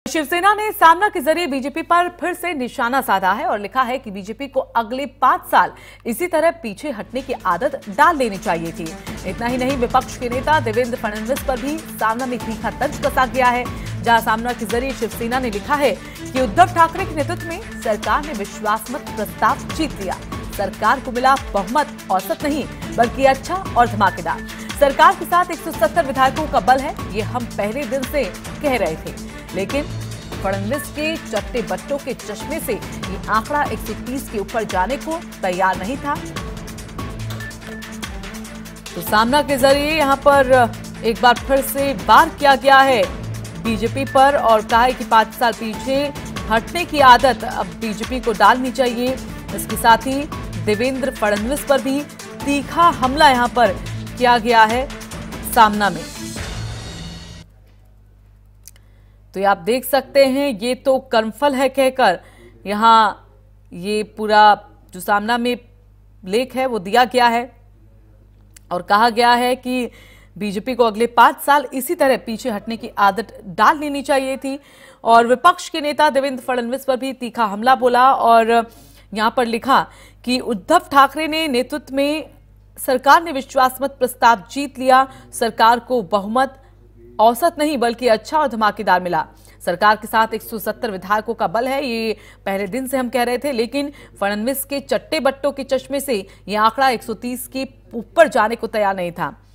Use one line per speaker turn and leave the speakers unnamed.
शिवसेना ने सामना के जरिए बीजेपी पर फिर से निशाना साधा है और लिखा है कि बीजेपी को अगले 5 साल इसी तरह पीछे हटने की आदत डाल लेनी चाहिए थी। इतना ही नहीं, विपक्ष के नेता देवेंद्र फडणवीस पर भी सामना में तीखा तंज कसा गया है, जहां सामना के जरिए शिवसेना ने लिखा है कि उद्धव ठाकरे के नेतृत्व में सरकार ने विश्वासमत प्रस्ताव जीत लिया। सरकार को मिला बहुमत औसत नहीं बल्कि अच्छा और धमाकेदार। सरकार के साथ 170 विधायकों का बल है, ये हम पहले दिन से कह रहे थे, लेकिन फडणवीस के चट्टे बट्टों के चश्मे से ये आंकड़ा 130 के ऊपर जाने को तैयार नहीं था। तो सामना के जरिए यहां पर एक बार फिर से वार किया गया है बीजेपी पर और कहा है कि 5 साल पीछे हटने की आदत अब बीजेपी को डालनी चाहिए। इसके साथ ही देवेंद्र फडणवीस पर भी तीखा हमला यहां पर किया गया है सामना में। तो ये आप देख सकते हैं, ये तो कर्मफल है कहकर यहां ये पूरा जो सामना में लेख है वो दिया गया है और कहा गया है कि बीजेपी को अगले 5 साल इसी तरह पीछे हटने की आदत डाल लेनी चाहिए थी। और विपक्ष के नेता देवेंद्र फडणवीस पर भी तीखा हमला बोला और यहां पर लिखा कि उद्धव ठाकरे ने नेतृत्व में सरकार ने विश्वासमत प्रस्ताव जीत लिया। सरकार को बहुमत औसत नहीं बल्कि अच्छा और धमाकेदार मिला। सरकार के साथ 170 विधायकों का बल है, ये पहले दिन से हम कह रहे थे, लेकिन फडणवीस के चट्टे बट्टों के चश्मे से ये आंकड़ा 130 के ऊपर जाने को तैयार नहीं था।